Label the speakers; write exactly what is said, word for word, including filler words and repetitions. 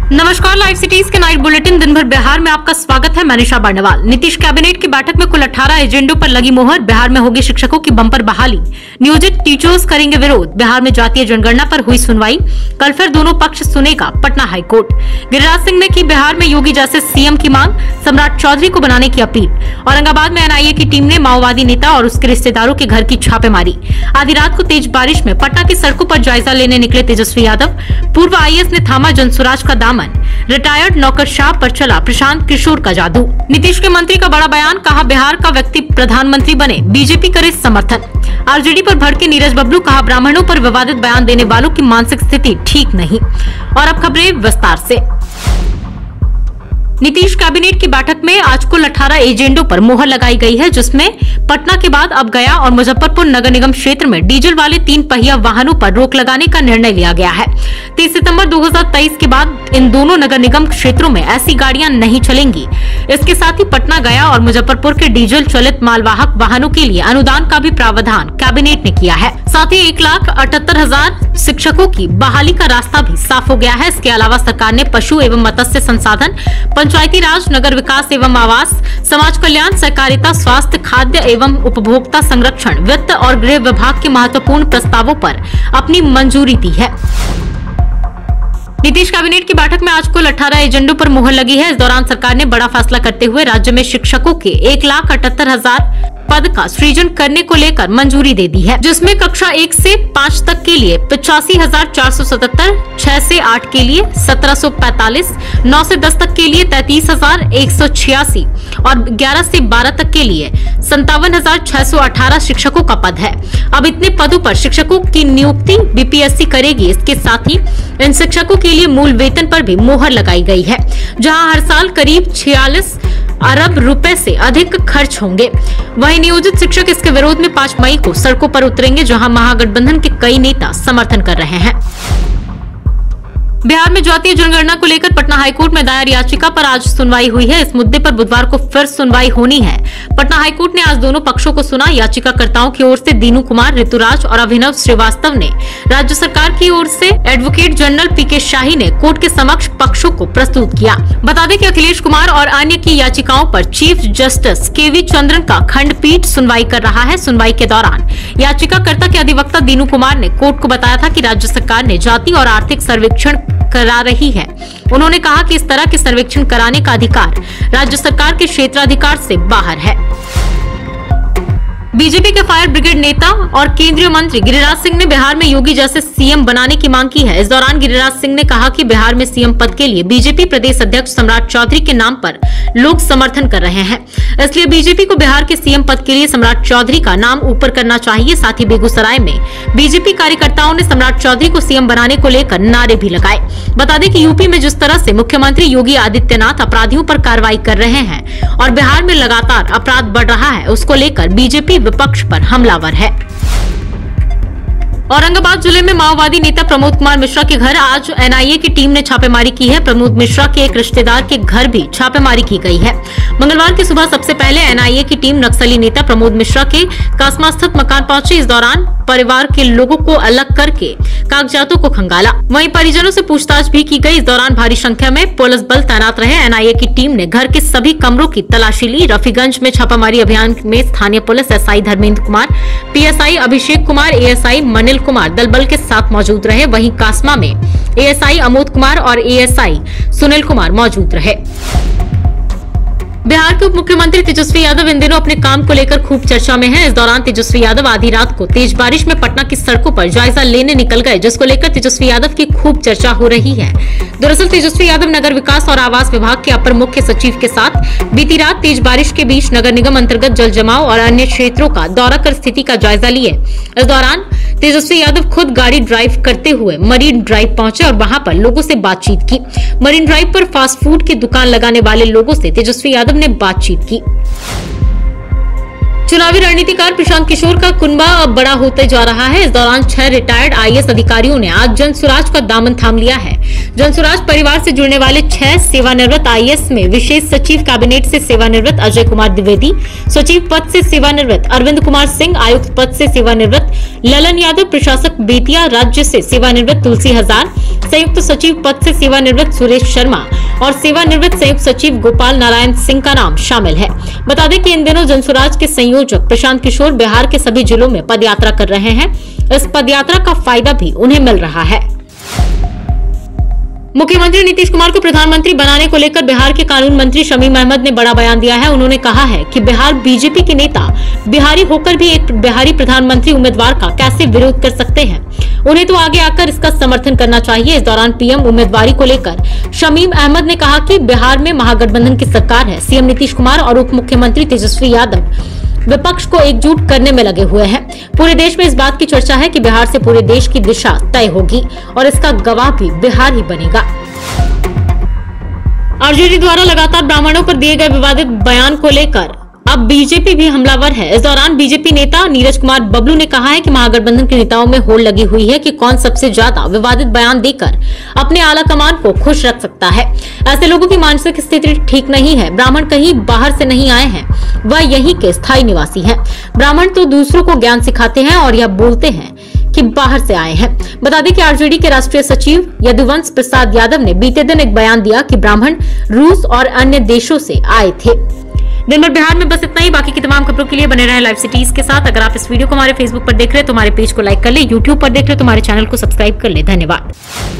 Speaker 1: नमस्कार, live cities के night bulletin दिन भर बिहार में आपका स्वागत है। मैं निशा बर्णवाल। नीतीश कैबिनेट की बैठक में कुल अठारह एजेंडों पर लगी मोहर। बिहार में होगी शिक्षकों की बम्पर बहाली, नियोजित टीचर्स करेंगे विरोध। बिहार में जातीय जनगणना पर हुई सुनवाई, कल फिर दोनों पक्ष सुनेगा पटना हाईकोर्ट। गिरिराज सिंह ने की बिहार में योगी जैसे सीएम की मांग, सम्राट चौधरी को बनाने की अपील। औरंगाबाद में एनआईए की टीम ने माओवादी नेता और उसके रिश्तेदारों के घर की छापेमारी। आधी रात को तेज बारिश में पटना की सड़कों पर जायजा लेने निकले तेजस्वी यादव। पूर्व आईएएस ने थामा जनसुराज का दामन, रिटायर्ड नौकरशाह पर चला प्रशांत किशोर का जादू। नीतीश के मंत्री का बड़ा बयान, कहा बिहार का व्यक्ति प्रधानमंत्री बने, बीजेपी करे समर्थन। आरजेडी पर भड़के नीरज बबलू, कहा ब्राह्मणों पर विवादित बयान देने वालों की मानसिक स्थिति ठीक नहीं। और अब खबरें विस्तार से। नीतीश कैबिनेट की बैठक में आज कुल अठारह एजेंडों पर मोहर लगाई गई है, जिसमें पटना के बाद अब गया और मुजफ्फरपुर नगर निगम क्षेत्र में डीजल वाले तीन पहिया वाहनों पर रोक लगाने का निर्णय लिया गया है। तीस सितंबर दो हज़ार तेईस के बाद इन दोनों नगर निगम क्षेत्रों में ऐसी गाड़ियां नहीं चलेंगी। इसके साथ ही पटना, गया और मुजफ्फरपुर के डीजल चलित मालवाहक वाहनों के लिए अनुदान का भी प्रावधान कैबिनेट ने किया है। साथ ही एक लाख अठहत्तर हजार शिक्षकों की बहाली का रास्ता भी साफ हो गया है। इसके अलावा सरकार ने पशु एवं मत्स्य संसाधन, पंचायती राज, नगर विकास एवं आवास, समाज कल्याण, सहकारिता, स्वास्थ्य, खाद्य एवं उपभोक्ता संरक्षण, वित्त और गृह विभाग के महत्वपूर्ण प्रस्तावों पर अपनी मंजूरी दी है। नीतीश कैबिनेट की बैठक में आज कुल अठारह एजेंडों पर मुहर लगी है। इस दौरान सरकार ने बड़ा फैसला करते हुए राज्य में शिक्षकों के एक लाख अठहत्तर हजार पद का सृजन करने को लेकर मंजूरी दे दी है, जिसमें कक्षा एक से पाँच तक के लिए पचासी हजार चार सौ सतहत्तर, छह से आठ के लिए सत्रह सौ पैंतालीस, नौ से दस तक के लिए तैतीस हजार एक सौ छियासी और ग्यारह से बारह तक के लिए संतावन हजार छह सौ अठारह शिक्षकों का पद है। अब इतने पदों पर शिक्षकों की नियुक्ति बीपीएससी करेगी। इसके साथ ही इन शिक्षकों के लिए मूल वेतन पर भी मोहर लगाई गई है, जहां हर साल करीब छियालीस अरब रुपए से अधिक खर्च होंगे। वहीं नियोजित शिक्षक इसके विरोध में पाँच मई को सड़कों पर उतरेंगे, जहां महागठबंधन के कई नेता समर्थन कर रहे हैं। बिहार में जातीय जनगणना को लेकर पटना हाईकोर्ट में दायर याचिका पर आज सुनवाई हुई है। इस मुद्दे पर बुधवार को फिर सुनवाई होनी है। पटना हाईकोर्ट ने आज दोनों पक्षों को सुना। याचिकाकर्ताओं की ओर से दीनू कुमार, ऋतुराज और अभिनव श्रीवास्तव ने, राज्य सरकार की ओर से एडवोकेट जनरल पीके शाही ने कोर्ट के समक्ष पक्षों को प्रस्तुत किया। बता दें कि अखिलेश कुमार और अन्य की याचिकाओं पर चीफ जस्टिस केवी चंद्रन का खंडपीठ सुनवाई कर रहा है। सुनवाई के दौरान याचिकाकर्ता के अधिवक्ता दीनू कुमार ने कोर्ट को बताया था कि राज्य सरकार ने जाति और आर्थिक सर्वेक्षण करा रही है। उन्होंने कहा कि इस तरह के सर्वेक्षण कराने का अधिकार राज्य सरकार के क्षेत्राधिकार से बाहर है। बीजेपी के फायर ब्रिगेड नेता और केंद्रीय मंत्री गिरिराज सिंह ने बिहार में योगी जैसे सीएम बनाने की मांग की है। इस दौरान गिरिराज सिंह ने कहा कि बिहार में सीएम पद के लिए बीजेपी प्रदेश अध्यक्ष सम्राट चौधरी के नाम पर लोग समर्थन कर रहे हैं, इसलिए बीजेपी को बिहार के सीएम पद के लिए सम्राट चौधरी का नाम ऊपर करना चाहिए। साथ ही बेगूसराय में बीजेपी कार्यकर्ताओं ने सम्राट चौधरी को सीएम बनाने को लेकर नारे भी लगाए। बता दें कि यूपी में जिस तरह से मुख्यमंत्री योगी आदित्यनाथ अपराधियों पर कार्रवाई कर रहे हैं और बिहार में लगातार अपराध बढ़ रहा है, उसको लेकर बीजेपी विपक्ष पर हमलावर है। औरंगाबाद जिले में माओवादी नेता प्रमोद कुमार मिश्रा के घर आज एनआईए की टीम ने छापेमारी की है। प्रमोद मिश्रा के एक रिश्तेदार के घर भी छापेमारी की गई है। मंगलवार की सुबह सबसे पहले एनआईए की टीम नक्सली नेता प्रमोद मिश्रा के कासमा स्थित मकान पहुंची। इस दौरान परिवार के लोगों को अलग करके कागजातों को खंगाला, वहीं परिजनों से पूछताछ भी की गई। इस दौरान भारी संख्या में पुलिस बल तैनात रहे। एनआईए की टीम ने घर के सभी कमरों की तलाशी ली। रफीगंज में छापामारी अभियान में स्थानीय police SI Dharmendra Kumar, PSI Abhishek Kumar, ASI Manil Kumar दल बल के साथ मौजूद रहे। वहीं कासमा में एएसआई अमोद कुमार और एएसआई सुनील कुमार मौजूद रहे। बिहार के उप मुख्यमंत्री तेजस्वी यादव इन दिनों अपने काम को लेकर खूब चर्चा में हैं। इस दौरान तेजस्वी यादव आधी रात को तेज बारिश में पटना की सड़कों पर जायजा लेने निकल गए, जिसको लेकर तेजस्वी यादव की खूब चर्चा हो रही है। दरअसल तेजस्वी यादव नगर विकास और आवास विभाग के अपर मुख्य सचिव के साथ बीती रात तेज बारिश के बीच नगर निगम अंतर्गत जल जमाव और अन्य क्षेत्रों का दौरा कर स्थिति का जायजा लिए। इस दौरान तेजस्वी यादव खुद गाड़ी ड्राइव करते हुए मरीन ड्राइव पहुंचे और वहां पर लोगों से बातचीत की। मरीन ड्राइव पर फास्ट फूड की दुकान लगाने वाले लोगों से तेजस्वी यादव ने बातचीत की। चुनावी रणनीतिकार प्रशांत किशोर का कुनबा अब बड़ा होते जा रहा है। इस दौरान छह रिटायर्ड आईएएस अधिकारियों ने आज जनसुराज का दामन थाम लिया है। जनसुराज परिवार से जुड़ने वाले छह सेवानिवृत्त आईएएस में विशेष सचिव कैबिनेट से सेवानिवृत्त अजय कुमार द्विवेदी, सचिव पद से सेवानिवृत्त अरविंद कुमार सिंह, आयुक्त पद से सेवानिवृत्त ललन यादव, प्रशासक बेतिया राज्य से सेवानिवृत्त तुलसी हजार, संयुक्त सचिव पद से सेवानिवृत्त सुरेश शर्मा और सेवानिवृत्त संयुक्त सचिव गोपाल नारायण सिंह का नाम शामिल है। बता दें कि इन दिनों जनसुराज के संयोजक प्रशांत किशोर बिहार के सभी जिलों में पदयात्रा कर रहे हैं। इस पदयात्रा का फायदा भी उन्हें मिल रहा है। मुख्यमंत्री नीतीश कुमार को प्रधानमंत्री बनाने को लेकर बिहार के कानून मंत्री शमीम अहमद ने बड़ा बयान दिया है। उन्होंने कहा है कि बिहार बीजेपी के नेता बिहारी होकर भी एक बिहारी प्रधानमंत्री उम्मीदवार का कैसे विरोध कर सकते हैं। उन्हें तो आगे आकर इसका समर्थन करना चाहिए। इस दौरान पीएम उम्मीदवारी को लेकर शमीम अहमद ने कहा कि बिहार में महागठबंधन की सरकार है। सीएम नीतीश कुमार और उप मुख्यमंत्री तेजस्वी यादव विपक्ष को एकजुट करने में लगे हुए हैं। पूरे देश में इस बात की चर्चा है कि बिहार से पूरे देश की दिशा तय होगी और इसका गवाह भी बिहार ही बनेगा। आरजेडी द्वारा लगातार ब्राह्मणों पर दिए गए विवादित बयान को लेकर अब बीजेपी भी हमलावर है। इस दौरान बीजेपी नेता नीरज कुमार बबलू ने कहा है कि महागठबंधन के नेताओं में होड़ लगी हुई है कि कौन सबसे ज्यादा विवादित बयान देकर अपने आला कमान को खुश रख सकता है। ऐसे लोगों की मानसिक स्थिति ठीक नहीं है। ब्राह्मण कहीं बाहर से नहीं आए हैं, वह यहीं के स्थायी निवासी हैं। ब्राह्मण तो दूसरों को ज्ञान सिखाते हैं और यह बोलते हैं कि बाहर से आए हैं। बता दें कि आरजेडी के राष्ट्रीय सचिव यदुवंश प्रसाद यादव ने बीते दिन एक बयान दिया कि ब्राह्मण रूस और अन्य देशों से आए थे। दिन भर बिहार में बस इतना ही। बाकी की तमाम खबरों के लिए बने रहें लाइव सिटीज के साथ। अगर आप इस वीडियो को हमारे फेसबुक पर देख रहे हैं तो हमारे पेज को लाइक कर ले, यूट्यूब पर देख रहे हैं तो हमारे चैनल को सब्सक्राइब कर ले। धन्यवाद।